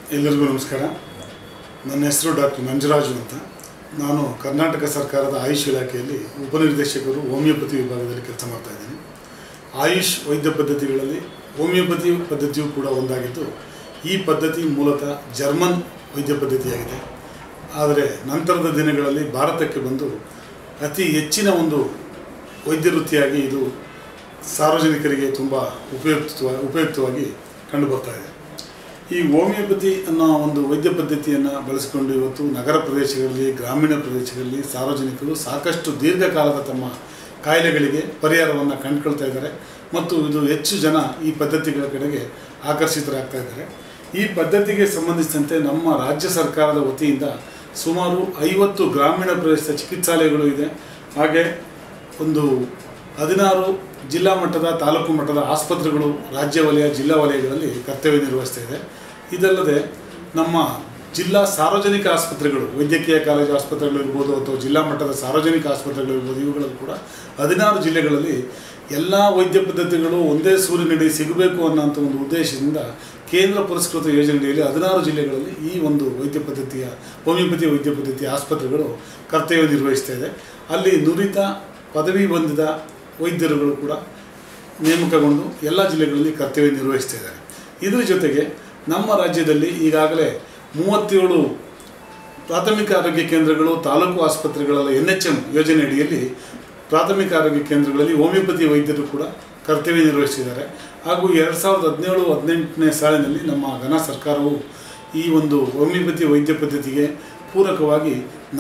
ಎಲ್ಲರಿಗೂ ನಮಸ್ಕಾರ. ನನ್ನ ಹೆಸರು ಡಾಕ್ಟರ್ ನಂಜರಾಜು ಅಂತ. ನಾನು ಕರ್ನಾಟಕ ಸರ್ಕಾರದ ಆಯುಷ್ ಇಲಾಖೆಯಲ್ಲಿ ಉಪನಿರ್ದೇಶಕರು ಹೋಮಿಯೋಪತಿ ವಿಭಾಗದಲ್ಲಿ ಕೆಲಸ ಮಾಡ್ತಾ ಇದ್ದೀನಿ. ಆಯುಷ್ ವೈದ್ಯ ಪದ್ಧತಿಗಳಲ್ಲಿ ಹೋಮಿಯೋಪತಿ ಪದ್ಧತಿಯೂ ಕೂಡ ಒಂದಾಗಿದ್ದು, ಈ ಪದ್ಧತಿ ಮೂಲತಃ ಜರ್ಮನ್ ವೈದ್ಯ ಪದ್ಧತಿಯಾಗಿದೆ. ಆದರೆ ನಂತರದ ದಿನಗಳಲ್ಲಿ ಭಾರತಕ್ಕೆ ಬಂದು ಅತಿ ಹೆಚ್ಚಿನ ಒಂದು ವೈದ್ಯ ವೃತ್ತಿಯಾಗಿ ಇದು ಸಾರ್ವಜನಿಕರಿಗೆ ತುಂಬ ಉಪಯುಕ್ತವಾಗಿ ಕಂಡುಬರ್ತಾ ಇದೆ. ಈ ಹೋಮಿಯೋಪತಿ ಅನ್ನೋ ಒಂದು ವೈದ್ಯ ಪದ್ಧತಿಯನ್ನು ಬಳಸಿಕೊಂಡು ಇವತ್ತು ನಗರ ಪ್ರದೇಶಗಳಲ್ಲಿ, ಗ್ರಾಮೀಣ ಪ್ರದೇಶಗಳಲ್ಲಿ ಸಾರ್ವಜನಿಕರು ಸಾಕಷ್ಟು ದೀರ್ಘಕಾಲದ ತಮ್ಮ ಕಾಯಿಲೆಗಳಿಗೆ ಪರಿಹಾರವನ್ನು ಕಂಡುಕೊಳ್ತಾ ಇದ್ದಾರೆ ಮತ್ತು ಇದು ಹೆಚ್ಚು ಜನ ಈ ಪದ್ಧತಿಗಳ ಕಡೆಗೆ ಆಕರ್ಷಿತರಾಗ್ತಾ ಇದ್ದಾರೆ. ಈ ಪದ್ಧತಿಗೆ ಸಂಬಂಧಿಸಿದಂತೆ ನಮ್ಮ ರಾಜ್ಯ ಸರ್ಕಾರದ ವತಿಯಿಂದ ಸುಮಾರು 50 ಗ್ರಾಮೀಣ ಪ್ರದೇಶದ ಚಿಕಿತ್ಸಾಲಯಗಳು ಇದೆ. ಹಾಗೆ ಒಂದು 16 ಜಿಲ್ಲಾ ಮಟ್ಟದ, ತಾಲೂಕು ಮಟ್ಟದ ಆಸ್ಪತ್ರೆಗಳು ರಾಜ್ಯ ವಲಯ, ಜಿಲ್ಲಾ ವಲಯಗಳಲ್ಲಿ ಕರ್ತವ್ಯ ನಿರ್ವಹಿಸ್ತಾ ಇದೆ. ಇದಲ್ಲದೆ ನಮ್ಮ ಜಿಲ್ಲಾ ಸಾರ್ವಜನಿಕ ಆಸ್ಪತ್ರೆಗಳು, ವೈದ್ಯಕೀಯ ಕಾಲೇಜು ಆಸ್ಪತ್ರೆಗಳಿರ್ಬೋದು ಅಥವಾ ಜಿಲ್ಲಾ ಮಟ್ಟದ ಸಾರ್ವಜನಿಕ ಆಸ್ಪತ್ರೆಗಳಿರ್ಬೋದು, ಇವುಗಳಲ್ಲೂ ಕೂಡ 16 ಜಿಲ್ಲೆಗಳಲ್ಲಿ ಎಲ್ಲ ವೈದ್ಯ ಪದ್ಧತಿಗಳು ಒಂದೇ ಸೂರಿನಡಿ ಸಿಗಬೇಕು ಅನ್ನೋಂಥ ಒಂದು ಉದ್ದೇಶದಿಂದ ಕೇಂದ್ರ ಪುರಸ್ಕೃತ ಯೋಜನೆಯಲ್ಲಿ 16 ಜಿಲ್ಲೆಗಳಲ್ಲಿ ಈ ಒಂದು ವೈದ್ಯ ಪದ್ಧತಿಯ ಹೋಮಿಯೋಪತಿ ವೈದ್ಯ ಪದ್ಧತಿಯ ಆಸ್ಪತ್ರೆಗಳು ಕರ್ತವ್ಯ ನಿರ್ವಹಿಸ್ತಾ ಇದೆ. ಅಲ್ಲಿ ನುರಿತ ಪದವಿ ಹೊಂದಿದ ವೈದ್ಯರುಗಳು ಕೂಡ ನೇಮಕಗೊಂಡು ಎಲ್ಲ ಜಿಲ್ಲೆಗಳಲ್ಲಿ ಕರ್ತವ್ಯ ನಿರ್ವಹಿಸ್ತಾ ಇದ್ದಾರೆ. ಇದರ ಜೊತೆಗೆ ನಮ್ಮ ರಾಜ್ಯದಲ್ಲಿ ಈಗಾಗಲೇ 37 ಪ್ರಾಥಮಿಕ ಆರೋಗ್ಯ ಕೇಂದ್ರಗಳು, ತಾಲೂಕು ಆಸ್ಪತ್ರೆಗಳಲ್ಲಿ NHM ಯೋಜನೆ ಅಡಿಯಲ್ಲಿ ಪ್ರಾಥಮಿಕ ಆರೋಗ್ಯ ಕೇಂದ್ರಗಳಲ್ಲಿ ಹೋಮಿಯೋಪತಿ ವೈದ್ಯರು ಕೂಡ ಕರ್ತವ್ಯ ನಿರ್ವಹಿಸಿದ್ದಾರೆ. ಹಾಗೂ 2017-18ನೇ ಸಾಲಿನಲ್ಲಿ ನಮ್ಮ ಘನ ಸರ್ಕಾರವು ಈ ಒಂದು ಹೋಮಿಯೋಪತಿ ವೈದ್ಯ ಪದ್ಧತಿಗೆ ಪೂರಕವಾಗಿ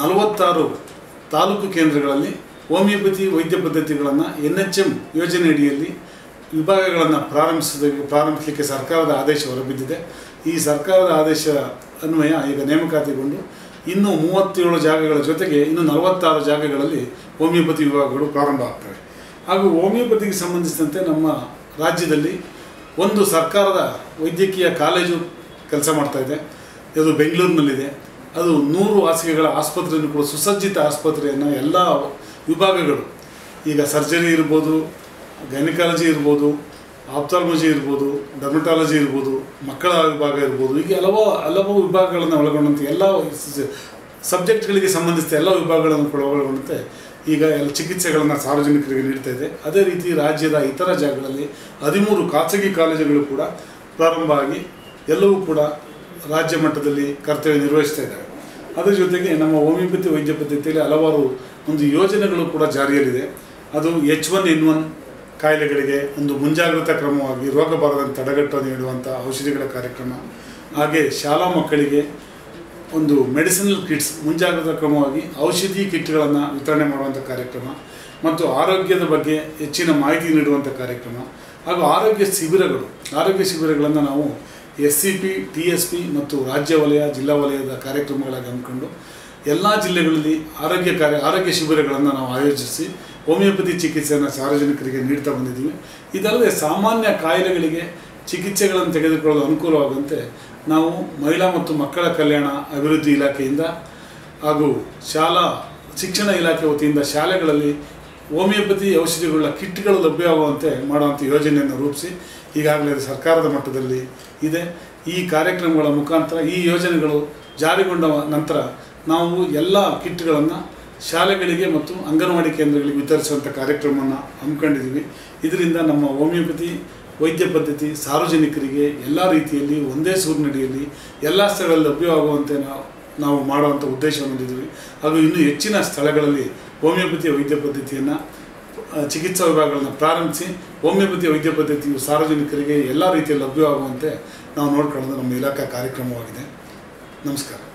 46 ತಾಲೂಕು ಕೇಂದ್ರಗಳಲ್ಲಿ ಹೋಮಿಯೋಪತಿ ವೈದ್ಯ ಪದ್ಧತಿಗಳನ್ನು NHM ಯೋಜನೆ ಅಡಿಯಲ್ಲಿ ವಿಭಾಗಗಳನ್ನು ಪ್ರಾರಂಭಿಸಲಿಕ್ಕೆ ಸರ್ಕಾರದ ಆದೇಶ ಹೊರಬಿದ್ದಿದೆ. ಈ ಸರ್ಕಾರದ ಆದೇಶ ಅನ್ವಯ ಈಗ ನೇಮಕಾತಿಗೊಂಡು ಇನ್ನೂ 37 ಜಾಗಗಳ ಜೊತೆಗೆ ಇನ್ನು 46 ಜಾಗಗಳಲ್ಲಿ ಹೋಮಿಯೋಪತಿ ವಿಭಾಗಗಳು ಪ್ರಾರಂಭ ಆಗ್ತವೆ. ಹಾಗೂ ಹೋಮಿಯೋಪತಿಗೆ ಸಂಬಂಧಿಸಿದಂತೆ ನಮ್ಮ ರಾಜ್ಯದಲ್ಲಿ ಒಂದು ಸರ್ಕಾರದ ವೈದ್ಯಕೀಯ ಕಾಲೇಜು ಕೆಲಸ ಮಾಡ್ತಾ ಇದೆ. ಅದು ಬೆಂಗಳೂರಿನಲ್ಲಿದೆ. ಅದು 100 ಹಾಸಿಗೆಗಳ ಆಸ್ಪತ್ರೆಯನ್ನು ಕೂಡ ಸುಸಜ್ಜಿತ ಆಸ್ಪತ್ರೆಯನ್ನು ಎಲ್ಲ ವಿಭಾಗಗಳು, ಈಗ ಸರ್ಜರಿ ಇರ್ಬೋದು, ಗೈನಕಾಲಜಿ ಇರ್ಬೋದು, ಆಪ್ಥಾಲ್ಮಜಿ ಇರ್ಬೋದು, ಡರ್ಮಟಾಲಜಿ ಇರ್ಬೋದು, ಮಕ್ಕಳ ವಿಭಾಗ ಇರ್ಬೋದು, ಹೀಗೆ ಹಲವು ವಿಭಾಗಗಳನ್ನು ಒಳಗೊಂಡಂತೆ ಎಲ್ಲ ಸಬ್ಜೆಕ್ಟ್ಗಳಿಗೆ ಸಂಬಂಧಿಸಿದ ಎಲ್ಲ ವಿಭಾಗಗಳನ್ನು ಕೂಡ ಒಳಗೊಂಡಂತೆ ಈಗ ಎಲ್ಲ ಚಿಕಿತ್ಸೆಗಳನ್ನು ಸಾರ್ವಜನಿಕರಿಗೆ ನೀಡ್ತಾ ಇದೆ. ಅದೇ ರೀತಿ ರಾಜ್ಯದ ಇತರ ಜಾಗಗಳಲ್ಲಿ 13 ಖಾಸಗಿ ಕಾಲೇಜುಗಳು ಕೂಡ ಪ್ರಾರಂಭ ಆಗಿ ಎಲ್ಲವೂ ಕೂಡ ರಾಜ್ಯ ಮಟ್ಟದಲ್ಲಿ ಕರ್ತವ್ಯ ನಿರ್ವಹಿಸ್ತಾ ಇದ್ದಾರೆ. ಅದರ ಜೊತೆಗೆ ನಮ್ಮ ಹೋಮಿಯೋಪತಿ ವೈದ್ಯ ಪದ್ಧತಿಯಲ್ಲಿ ಹಲವಾರು ಒಂದು ಯೋಜನೆಗಳು ಕೂಡ ಜಾರಿಯಲ್ಲಿದೆ. ಅದು H1N1 ಕಾಯಿಲೆಗಳಿಗೆ ಒಂದು ಮುಂಜಾಗ್ರತಾ ಕ್ರಮವಾಗಿ ರೋಗ ಬಾರದಂತೆ ತಡೆಗಟ್ಟಲು ನೀಡುವಂಥ ಔಷಧಿಗಳ ಕಾರ್ಯಕ್ರಮ, ಹಾಗೆ ಶಾಲಾ ಮಕ್ಕಳಿಗೆ ಒಂದು ಮೆಡಿಸಿನಲ್ ಕಿಟ್ಸ್ ಮುಂಜಾಗ್ರತಾ ಕ್ರಮವಾಗಿ ಔಷಧಿ ಕಿಟ್ಗಳನ್ನು ವಿತರಣೆ ಮಾಡುವಂಥ ಕಾರ್ಯಕ್ರಮ ಮತ್ತು ಆರೋಗ್ಯದ ಬಗ್ಗೆ ಹೆಚ್ಚಿನ ಮಾಹಿತಿ ನೀಡುವಂಥ ಕಾರ್ಯಕ್ರಮ, ಹಾಗೂ ಆರೋಗ್ಯ ಶಿಬಿರಗಳನ್ನು ನಾವು SCP, TSP ಮತ್ತು ರಾಜ್ಯ ವಲಯ, ಜಿಲ್ಲಾ ವಲಯದ ಕಾರ್ಯಕ್ರಮಗಳಾಗಿ ಹಮ್ಮಿಕೊಂಡು ಎಲ್ಲ ಜಿಲ್ಲೆಗಳಲ್ಲಿ ಆರೋಗ್ಯ ಶಿಬಿರಗಳನ್ನು ನಾವು ಆಯೋಜಿಸಿ ಹೋಮಿಯೋಪತಿ ಚಿಕಿತ್ಸೆಯನ್ನು ಸಾರ್ವಜನಿಕರಿಗೆ ನೀಡ್ತಾ ಬಂದಿದ್ದೀವಿ. ಇದಲ್ಲದೆ ಸಾಮಾನ್ಯ ಕಾಯಿಲೆಗಳಿಗೆ ಚಿಕಿತ್ಸೆಗಳನ್ನು ತೆಗೆದುಕೊಳ್ಳಲು ಅನುಕೂಲವಾಗುವಂತೆ ನಾವು ಮಹಿಳಾ ಮತ್ತು ಮಕ್ಕಳ ಕಲ್ಯಾಣ ಅಭಿವೃದ್ಧಿ ಇಲಾಖೆಯಿಂದ ಹಾಗೂ ಶಾಲಾ ಶಿಕ್ಷಣ ಇಲಾಖೆ ವತಿಯಿಂದ ಶಾಲೆಗಳಲ್ಲಿ ಹೋಮಿಯೋಪತಿ ಔಷಧಿಗಳ ಕಿಟ್ಗಳು ಲಭ್ಯವಾಗುವಂತೆ ಮಾಡುವಂಥ ಯೋಜನೆಯನ್ನು ರೂಪಿಸಿ ಈಗಾಗಲೇ ಸರ್ಕಾರದ ಮಟ್ಟದಲ್ಲಿ ಇದೆ. ಈ ಕಾರ್ಯಕ್ರಮಗಳ ಮುಖಾಂತರ ಈ ಯೋಜನೆಗಳು ಜಾರಿಗೊಂಡ ನಂತರ ನಾವು ಎಲ್ಲ ಕಿಟ್ಗಳನ್ನು ಶಾಲೆಗಳಿಗೆ ಮತ್ತು ಅಂಗನವಾಡಿ ಕೇಂದ್ರಗಳಿಗೆ ವಿತರಿಸುವಂಥ ಕಾರ್ಯಕ್ರಮವನ್ನು ಹಮ್ಮಿಕೊಂಡಿದ್ದೀವಿ. ಇದರಿಂದ ನಮ್ಮ ಹೋಮಿಯೋಪತಿ ವೈದ್ಯ ಪದ್ಧತಿ ಸಾರ್ವಜನಿಕರಿಗೆ ಎಲ್ಲ ರೀತಿಯಲ್ಲಿ ಒಂದೇ ಸೂರಿನಡಿಯಲ್ಲಿ ಎಲ್ಲ ಸ್ಥಳಗಳಲ್ಲಿ ಲಭ್ಯವಾಗುವಂತೆ ನಾವು ಮಾಡುವಂಥ ಉದ್ದೇಶವನ್ನು ಹೊಂದಿದ್ದೀವಿ. ಹಾಗೂ ಇನ್ನೂ ಹೆಚ್ಚಿನ ಸ್ಥಳಗಳಲ್ಲಿ ಹೋಮಿಯೋಪತಿ ವೈದ್ಯ ಪದ್ಧತಿಯನ್ನು ಚಿಕಿತ್ಸಾ ವಿಭಾಗಗಳನ್ನು ಪ್ರಾರಂಭಿಸಿ ಹೋಮಿಯೋಪತಿ ವೈದ್ಯ ಪದ್ಧತಿಯು ಸಾರ್ವಜನಿಕರಿಗೆ ಎಲ್ಲ ರೀತಿಯಲ್ಲಿ ಲಭ್ಯವಾಗುವಂತೆ ನಾವು ನೋಡ್ಕೊಳ್ಳೋದು ನಮ್ಮ ಇಲಾಖಾ ಕಾರ್ಯಕ್ರಮವಾಗಿದೆ. ನಮಸ್ಕಾರ.